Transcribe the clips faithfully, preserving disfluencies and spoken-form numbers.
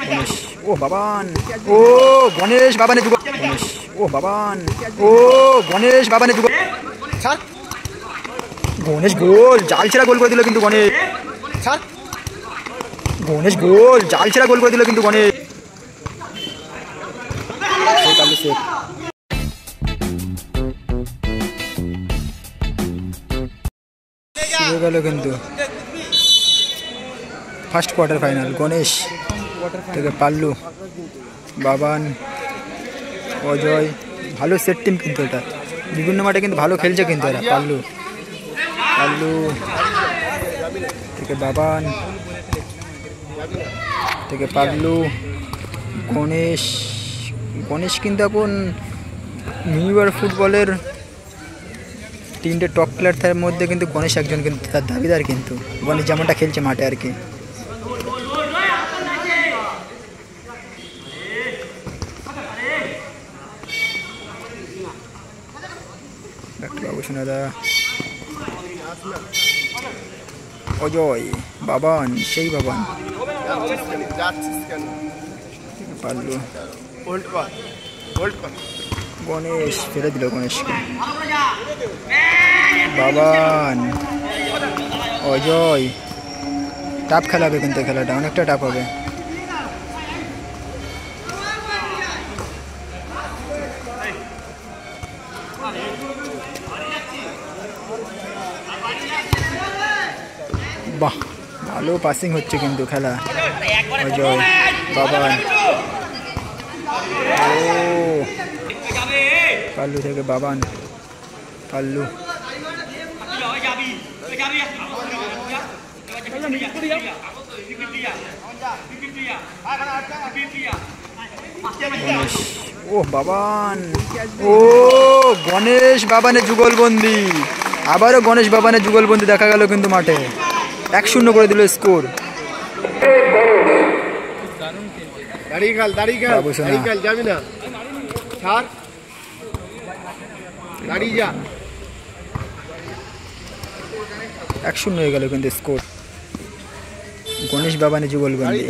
গণেশ ও বাবান ও গণেশ বাবানে যুগল গণেশ ও বাবান ও গণেশ বাবানে যুগল গণেশ গোল জাল ছেড়া গোল করে দিল কিন্তু গণেশ গণেশ গোল জাল ছেড়া গোল করে দিল কিন্তু গণেশ শুরু গেল কিন্তু ফার্স্ট কোয়ার্টার ফাইনাল গণেশ থেকে পাল্লু বাবান অজয় ভালো সেট টিম কিন্তু এটা বিভিন্ন মাঠে কিন্তু ভালো খেলছে কিন্তু এরা পাল্লু পাল্লু থেকে বাবান থেকে পাল্লু গণেশ গণেশ কিন্তু এখন নিউ ইয়ার ফুটবলের তিনটে টপ প্লেয়ারের মধ্যে কিন্তু গণেশ একজন কিন্তু তার দাবিদার কিন্তু গণেশ যেমনটা খেলছে মাঠে আর কি বাবু সোনাদা অজয় বাবান সেই বাবান পাল্লু গণেশ ফেলে দিল গণেশকে বাবান অজয় টাফ খেলা হবে কিন্তু খেলাটা অনেকটা টাফ হবে বাহ ভালো পাসিং হচ্ছে কিন্তু খেলা অজয় বাবান ও পাল্লু থেকে বাবান পাল্লু ও বাবান ও গণেশ বাবানের যুগলবন্দি আবারও গণেশ বাবানের যুগলবন্দি দেখা গেল কিন্তু মাঠে এক শূন্য করে দিল স্কোর দাঁড়িয়ে খেল দাঁড়িয়ে খেল দাঁড়িয়ে খেল যাবি না ছাড় দাঁড়িয়ে যা এক শূন্য হয়ে গেল কিন্তু স্কোর গণেশ বাবানের যুগলবন্দি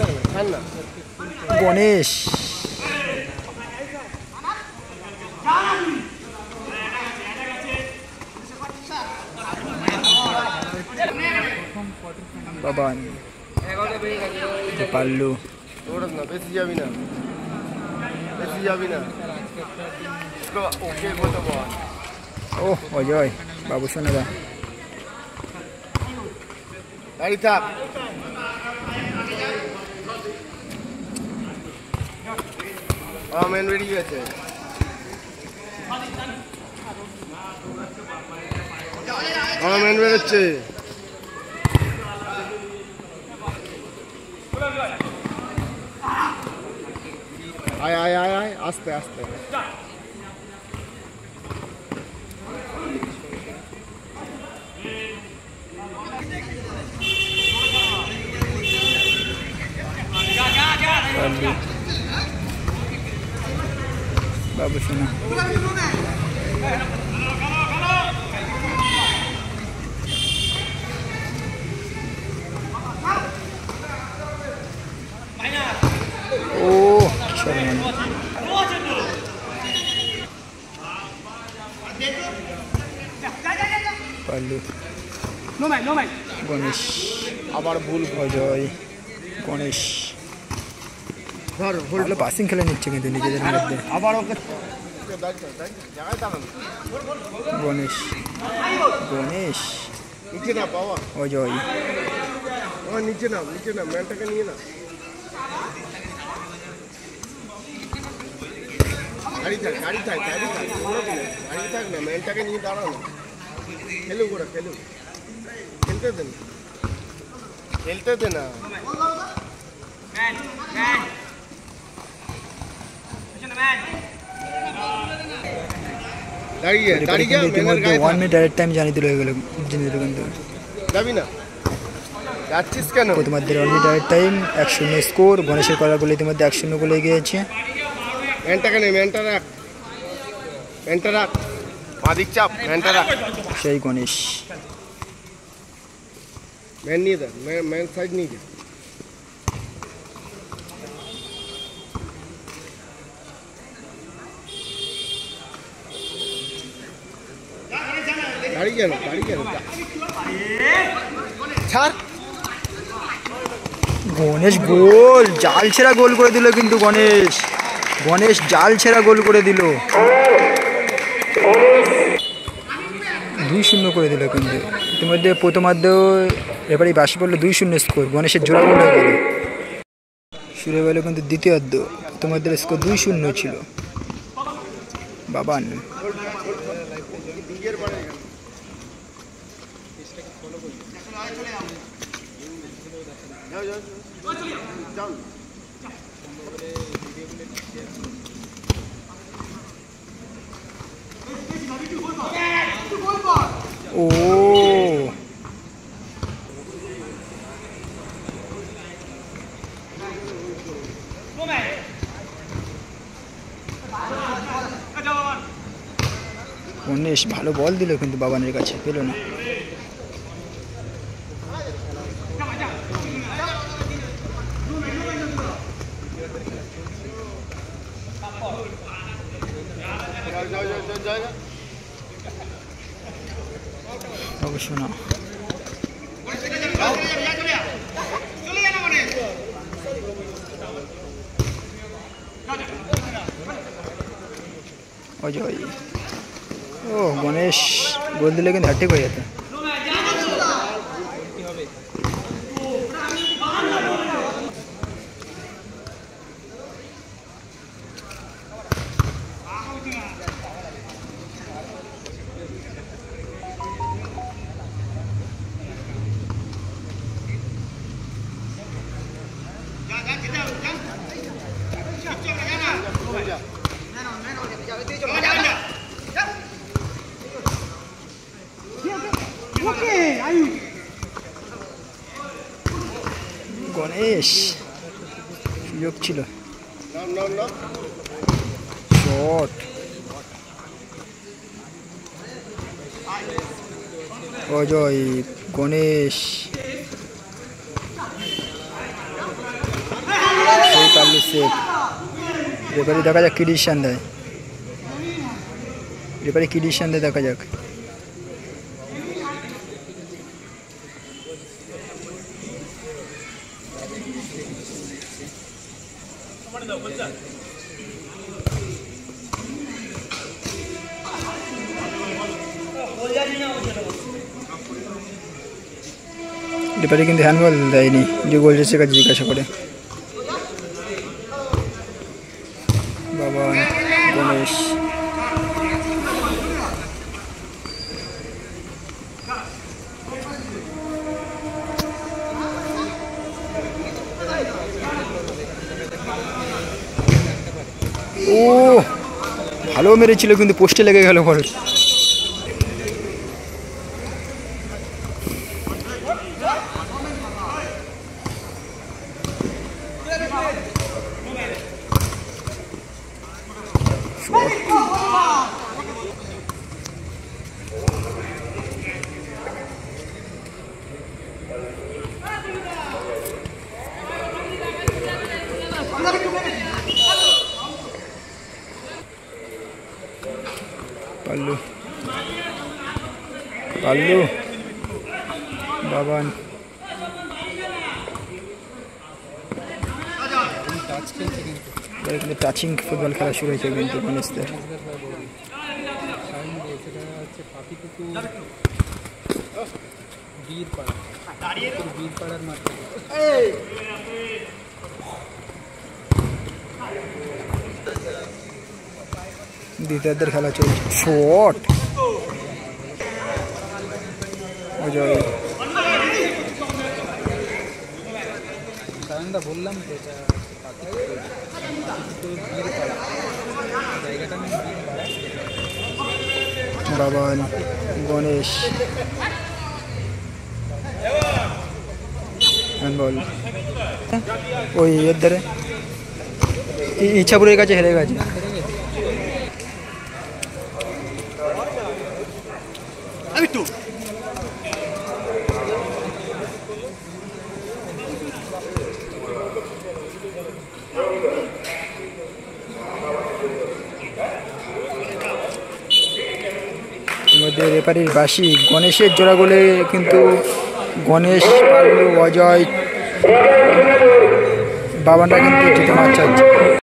গণেশ বাবান পাল্লু বেশি যাবি না বেশি যাবি না ও অজয় বাবু সোনাদা দাঁড়িয়ে থাক মেন বেরিয়ে গেছে আমার মেন বেরোচ্ছে আয় আয় আয় আয় আস্তে আস্তে বাবু সোনা ও পাল্লু গণেশ আবার ভুল অজয় গণেশ ভালো পাসিং খেলে নিচ্ছে কিন্তু নিজেদের মধ্যে আবার ওকে গণেশ গণেশ নিচে না বাবা অজয় আমার নিচে না নিচে না ম্যানটাকে নিয়ে না গাড়ি থাক গাড়ি থাক গাড়ি থাক গাড়ি থাক না ম্যানটাকে নিয়ে দাঁড়ানো খেলুক ওরা খেলুক খেলতে দেন খেলতে দে না দাঁড়িয়ে দাঁড়িয়ে ইতিমধ্যে ওয়ান মিনিট ডাইরেক্ট টাইম জানিয়ে দিল হয়ে গেল জিনিস কিন্তু যাবি না যাচ্ছিস কেন প্রথমার্ধের ওয়ান মিনিট ডাইরেক্ট টাইম এক শূন্য স্কোর গণেশের করার বলে ইতিমধ্যে এক শূন্য গোলে গিয়েছে ম্যানটাকে নে ম্যানটা রাখ ম্যানটা রাখ মাদিক চাপ ম্যানটা রাখ সেই গণেশ ম্যান নিয়ে দে ম্যান সাইড নিয়ে দে গাড়ি কেন গাড়ি কেন ছাড়। গণেশ গোল, জাল ছেঁড়া গোল করে দিল কিন্তু গণেশ গণেশ জাল ছেঁড়া গোল করে দিল, দুই শূন্য করে দিল কিন্তু। ইতিমধ্যে প্রথমার্ধ এবারই বাসি পড়লো দুই শূন্য স্কোর, গণেশের জোড়া গোল হয়ে গেল। শুরু হয়ে গেল কিন্তু দ্বিতীয়ার্ধ, প্রথমার্ধের স্কোর দুই শূন্য ছিল। বাবান ও গণেশ ভালো বল দিল কিন্তু বাবানের কাছে পেল না। অবশ্য না, অজয় ও গণেশ গোল দিলে কিন্তু হ্যাট্রিক হয়ে যেত। গণেশ সুযোগ ছিল, শট অজয় গণেশ সেই পাল্লু সেফ। রেফারি দেখা যাক কি ডিসিশন দেয়, রেফারি কি ডিসিশন দেয় দেখা যাক। রেফারি কিন্তু হ্যান্ডবল দেয়নি, যে গোল যাচ্ছে কাছে জিজ্ঞাসা করে। বাবা গণেশ ও ভালো মেরেছিল কিন্তু পোস্টে লেগে গেল বল। পাল্লু পাল্লু বাবান কিন্তু টাচিং ফুটবল খেলা শুরু হয়েছে কিন্তু গণেশদের। দ্বিতীয়ার্ধের খেলা চলছে, শট অজয় বললাম বাবান গণেশ হ্যান্ডবল ওই এর ধারে ইচ্ছাপুরের কাছে হেরে গেছে। আমাদের রেফারির বাসি গণেশের জোড়া গোলে কিন্তু গণেশ, পাল্লু, অজয়, বাবানরা কিন্তু জিতে মাছ চাচ্ছে।